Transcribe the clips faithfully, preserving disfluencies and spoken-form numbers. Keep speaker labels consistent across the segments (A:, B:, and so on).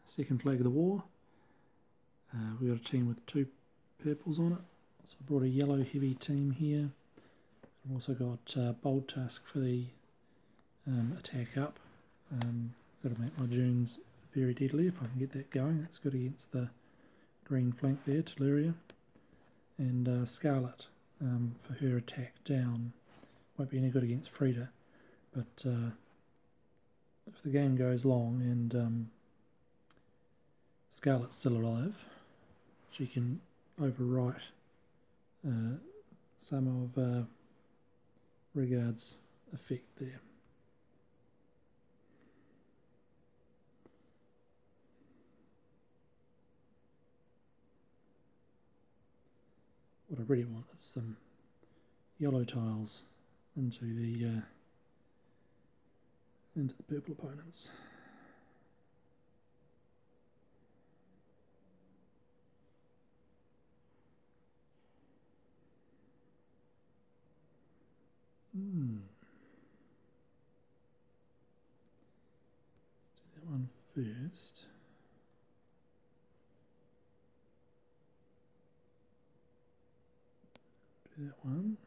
A: second flag of the war. Uh, we've got a team with two purples on it, so I brought a yellow heavy team here. I've also got uh, Bold Tusk for the um, attack up. Um, that'll make my Dunes very deadly if I can get that going. That's good against the green flank there, Teleria. And uh, Scarlet um, for her attack down. Won't be any good against Frida, but uh, if the game goes long and um, Scarlet's still alive, she can overwrite uh, some of uh, Rigard's effect there. What I really want is some yellow tiles into the uh, into the purple opponents. Hmm. Let's do that one first. Do that one.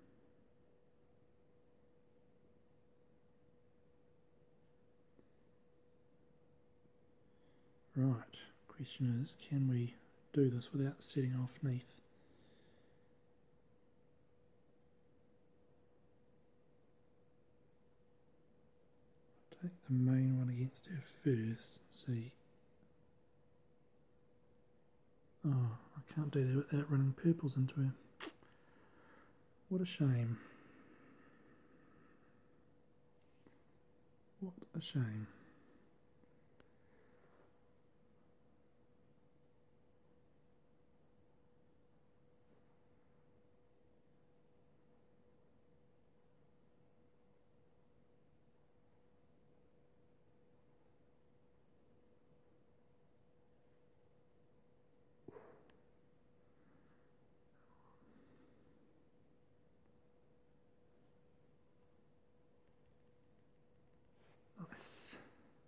A: Right, question is, can we do this without setting off Neath? Take the main one against her first and see. Oh, I can't do that without running purples into her. What a shame. What a shame. Nice.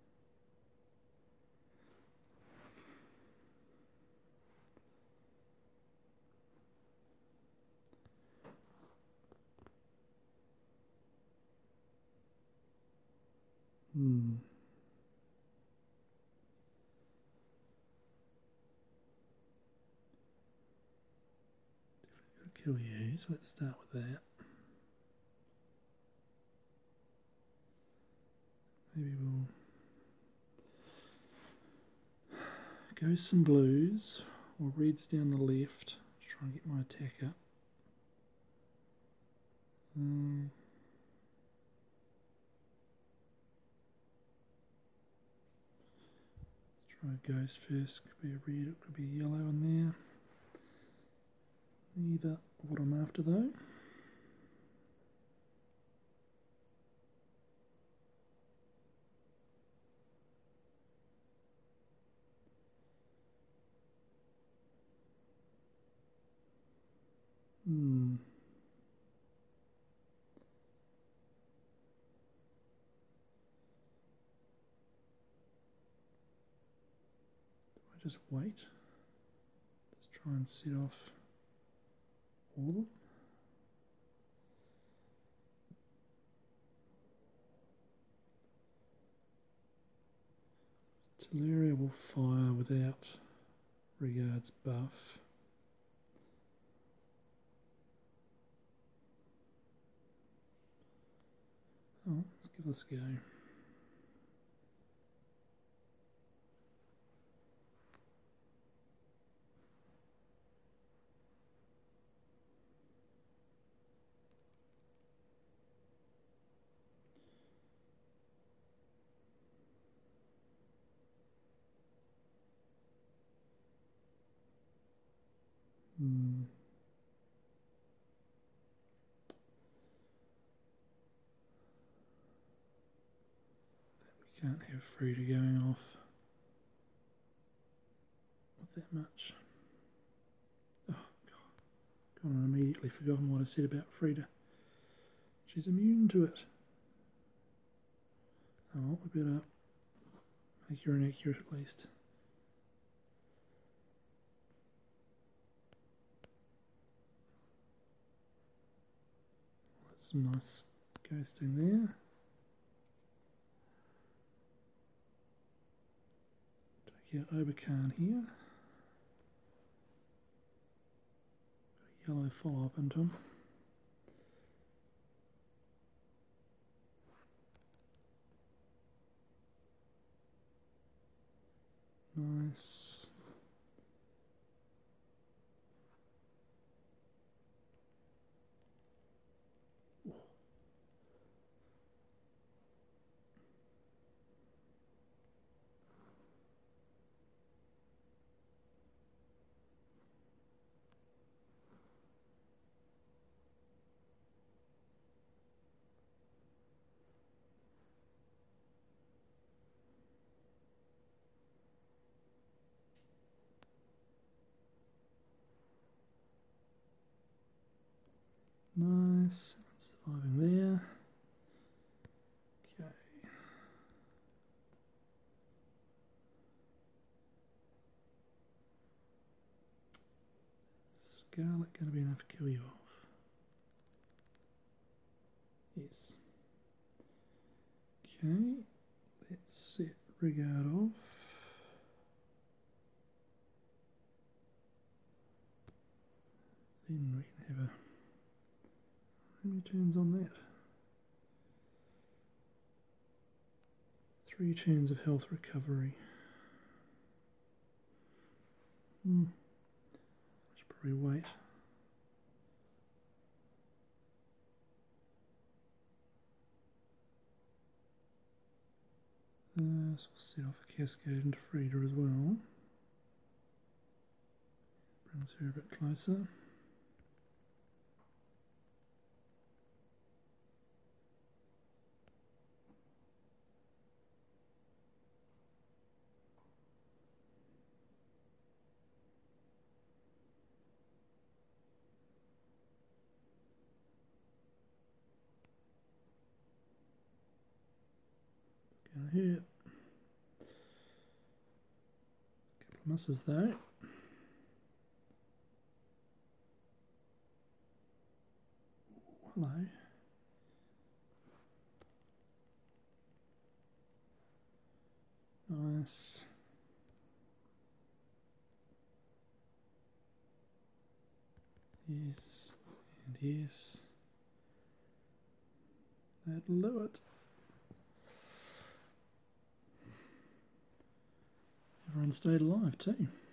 A: Hmm. Definitely gonna kill you, so let's start with that. Maybe we'll go some blues or reds down the left. Let's try and get my attack up. Um, let's try a ghost first. Could be a red, it could be a yellow in there. Neither what I'm after though. Hmm. Do I just wait? Just try and set off all of them? Teleria will fire without Rigard's buff. Oh, let's give this a go. Hmm. We can't have Frida going off with that much. Oh, God. Gone and immediately forgotten what I said about Frida. She's immune to it. Oh, we better make her inaccurate at least. Some nice ghosting there. Take out Oberkan here. Got a yellow follow up into him. Nice. Nice, surviving there. Okay. Scarlet going to be enough to kill you off? Yes. Okay, let's set Rigard off. Then we can have a... How many turns on that? Three turns of health recovery. Hmm. I should probably wait. Uh, so we'll set off a cascade into Frida as well. Brings her a bit closer. Gonna hit. Couple of misses though. Hello. Nice. Yes, and yes. That'll do it. Everyone stayed alive too.